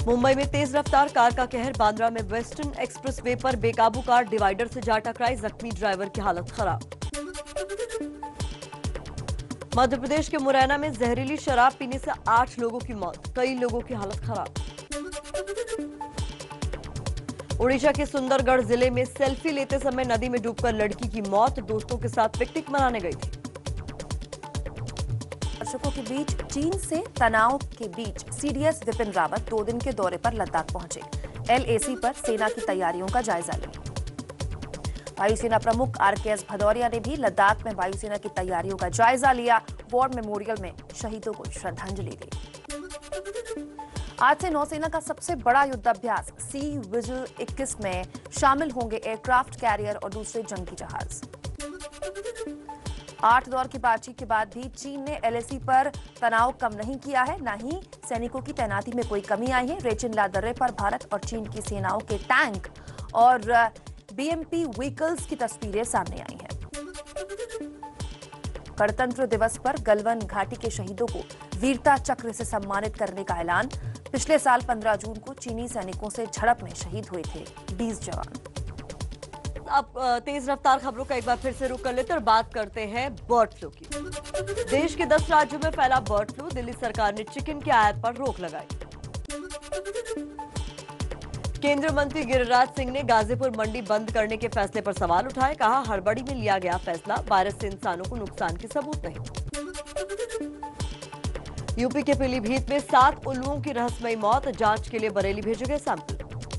मुंबई में तेज रफ्तार कार का कहर। बांद्रा में वेस्टर्न एक्सप्रेसवे पर बेकाबू कार डिवाइडर से जा टकराई, जख्मी ड्राइवर की हालत खराब। मध्य प्रदेश के मुरैना में जहरीली शराब पीने से 8 लोगों की मौत, कई लोगों की हालत खराब। ओडिशा के सुंदरगढ़ जिले में सेल्फी लेते समय नदी में डूबकर लड़की की मौत, दोस्तों के साथ पिकनिक मनाने गई थी। दर्शकों के बीच चीन से तनाव के बीच सीडीएस विपिन रावत 2 दिन के दौरे पर लद्दाख पहुंचे। एलएसी पर सेना की तैयारियों का जायजा लिया। वायुसेना प्रमुख आरकेएस भदौरिया ने भी लद्दाख में वायुसेना की तैयारियों का जायजा लिया। वॉर मेमोरियल में शहीदों को श्रद्धांजलि दी। आज से नौसेना का सबसे बड़ा युद्धाभ्यास सी विजिल 21 में शामिल होंगे एयरक्राफ्ट कैरियर और दूसरे जंगी जहाज। 8 दौर की बातचीत के बाद भी चीन ने एलएसी पर तनाव कम नहीं किया है, न ही सैनिकों की तैनाती में कोई कमी आई है। रेचिनला दर्रे पर भारत और चीन की सेनाओं के टैंक और बीएमपी व्हीकल्स की तस्वीरें सामने आई हैं। गणतंत्र दिवस पर गलवान घाटी के शहीदों को वीरता चक्र से सम्मानित करने का ऐलान। पिछले साल 15 जून को चीनी सैनिकों से झड़प में शहीद हुए थे 20 जवान। अब तेज रफ्तार खबरों का एक बार फिर से रुख कर लेते और बात करते हैं बर्ड फ्लू की। देश के 10 राज्यों में फैला बर्ड फ्लू। दिल्ली सरकार ने चिकन के आयात पर रोक लगाई। केंद्रीय मंत्री गिरिराज सिंह ने गाजीपुर मंडी बंद करने के फैसले पर सवाल उठाए। कहा, हड़बड़ी में लिया गया फैसला, वायरस से इंसानों को नुकसान के सबूत नहीं। यूपी के पीलीभीत में 7 उल्लुओं की रहस्यमयी मौत, जांच के लिए बरेली भेजे गए सैंपल।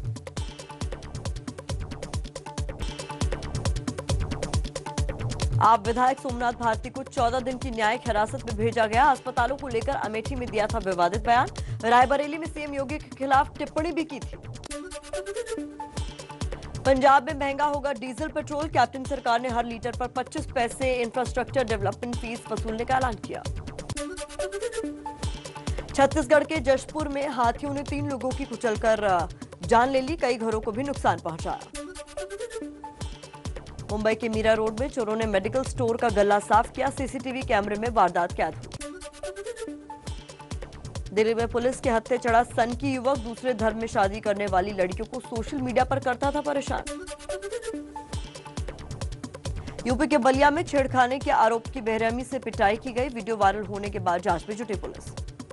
आप विधायक सोमनाथ भारती को 14 दिन की न्यायिक हिरासत में भेजा गया। अस्पतालों को लेकर अमेठी में दिया था विवादित बयान। रायबरेली में सीएम योगी के खिलाफ टिप्पणी भी की थी। पंजाब में महंगा होगा डीजल पेट्रोल। कैप्टन सरकार ने हर लीटर पर 25 पैसे इंफ्रास्ट्रक्चर डेवलपमेंट फीस वसूलने का ऐलान किया। छत्तीसगढ़ के जशपुर में हाथियों ने 3 लोगों की कुचलकर जान ले ली, कई घरों को भी नुकसान पहुंचाया। मुंबई के मीरा रोड में चोरों ने मेडिकल स्टोर का गल्ला साफ किया। सीसीटीवी कैमरे में वारदात कैद हुई। दिल्ली में पुलिस के हत्थे चढ़ा सनकी युवक, दूसरे धर्म में शादी करने वाली लड़कियों को सोशल मीडिया पर करता था परेशान। यूपी के बलिया में छेड़खानी के आरोप की बेरहमी से पिटाई की गई। वीडियो वायरल होने के बाद जांच में जुटी पुलिस।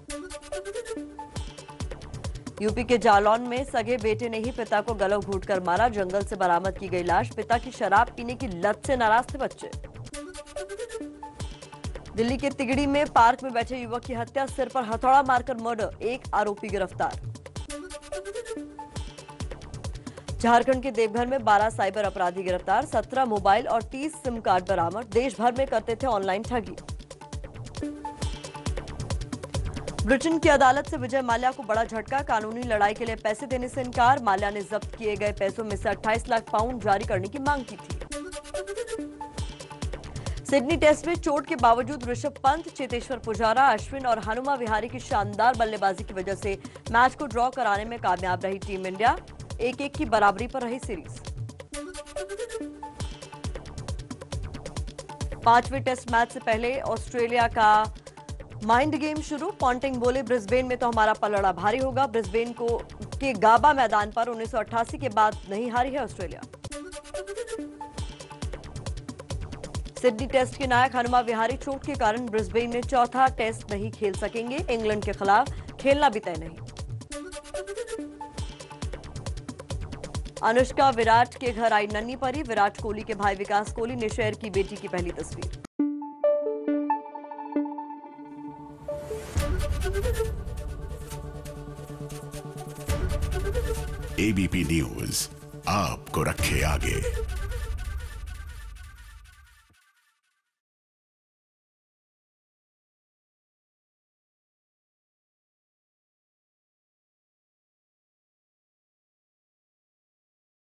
यूपी के जालौन में सगे बेटे ने ही पिता को गला घोंटकर मारा। जंगल से बरामद की गई लाश। पिता की शराब पीने की लत से नाराज थे बच्चे। दिल्ली के तिगड़ी में पार्क में बैठे युवक की हत्या, सिर पर हथौड़ा मारकर मर्डर, 1 आरोपी गिरफ्तार। झारखंड के देवघर में 12 साइबर अपराधी गिरफ्तार। 17 मोबाइल और 30 सिम कार्ड बरामद। देश भर में करते थे ऑनलाइन ठगी। ब्रिटेन की अदालत से विजय माल्या को बड़ा झटका। कानूनी लड़ाई के लिए पैसे देने से इनकार। माल्या ने जब्त किए गए पैसों में से 28 लाख पाउंड जारी करने की मांग की थी। सिडनी टेस्ट में चोट के बावजूद ऋषभ पंत, चेतेश्वर पुजारा, अश्विन और हनुमा विहारी की शानदार बल्लेबाजी की वजह से मैच को ड्रॉ कराने में कामयाब रही टीम इंडिया। 1-1 की बराबरी पर रही सीरीज। 5वें टेस्ट मैच से पहले ऑस्ट्रेलिया का माइंड गेम शुरू। पॉन्टिंग बोले, ब्रिस्बेन में तो हमारा पलड़ा भारी होगा। ब्रिस्बेन के गाबा मैदान पर 1988 के बाद नहीं हारी है ऑस्ट्रेलिया। सिडनी टेस्ट के नायक हनुमा विहारी चोट के कारण ब्रिस्बेन में चौथा टेस्ट नहीं खेल सकेंगे। इंग्लैंड के खिलाफ खेलना भी तय नहीं। अनुष्का विराट के घर आई नन्ही परी। विराट कोहली के भाई विकास कोहली ने शेयर की बेटी की पहली तस्वीर। एबीपी न्यूज आपको रखे आगे।